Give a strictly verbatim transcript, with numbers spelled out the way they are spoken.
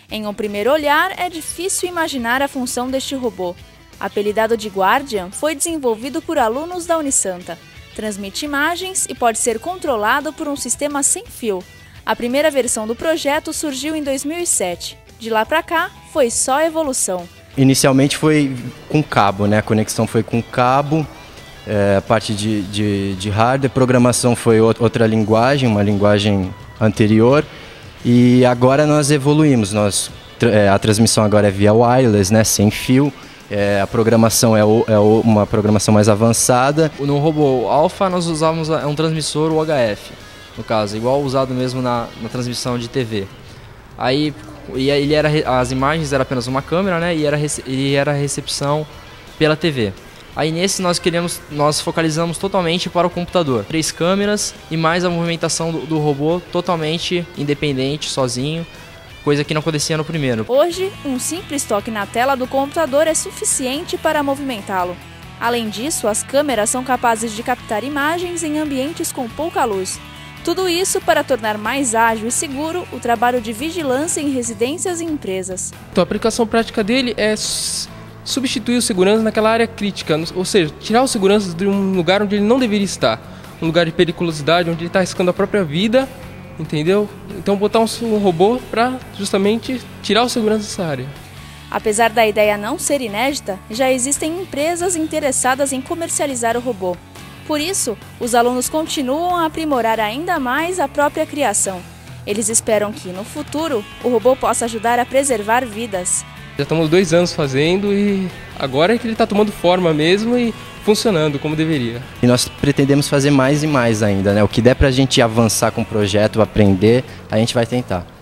Em um primeiro olhar, é difícil imaginar a função deste robô. Apelidado de Guardian, foi desenvolvido por alunos da Unisanta. Transmite imagens e pode ser controlado por um sistema sem fio. A primeira versão do projeto surgiu em dois mil e sete. De lá para cá, foi só evolução. Inicialmente foi com cabo, né? A conexão foi com cabo, é, a parte de, de, de hardware, programação foi outra linguagem, uma linguagem anterior. E agora nós evoluímos, nós, é, a transmissão agora é via wireless, né? Sem fio. É, a programação é, o, é o, uma programação mais avançada. No robô Alpha nós usávamos um transmissor U H F, no caso, igual usado mesmo na, na transmissão de T V. Aí e ele era, as imagens eram apenas uma câmera, né, e era, e era recepção pela T V. Aí nesse nós queremos, nós focalizamos totalmente para o computador. Três câmeras e mais a movimentação do, do robô totalmente independente, sozinho. Coisa que não acontecia no primeiro. Hoje, um simples toque na tela do computador é suficiente para movimentá-lo. Além disso, as câmeras são capazes de captar imagens em ambientes com pouca luz. Tudo isso para tornar mais ágil e seguro o trabalho de vigilância em residências e empresas. Então, a aplicação prática dele é substituir o segurança naquela área crítica, ou seja, tirar o segurança de um lugar onde ele não deveria estar, um lugar de periculosidade, onde ele está arriscando a própria vida. Entendeu? Então botar um, um robô para justamente tirar o segurança dessa área. Apesar da ideia não ser inédita, já existem empresas interessadas em comercializar o robô. Por isso, os alunos continuam a aprimorar ainda mais a própria criação. Eles esperam que, no futuro, o robô possa ajudar a preservar vidas. Já estamos dois anos fazendo e agora é que ele está tomando forma mesmo e funcionando como deveria. E nós pretendemos fazer mais e mais ainda, né? O que der para a gente avançar com o projeto, aprender, a gente vai tentar.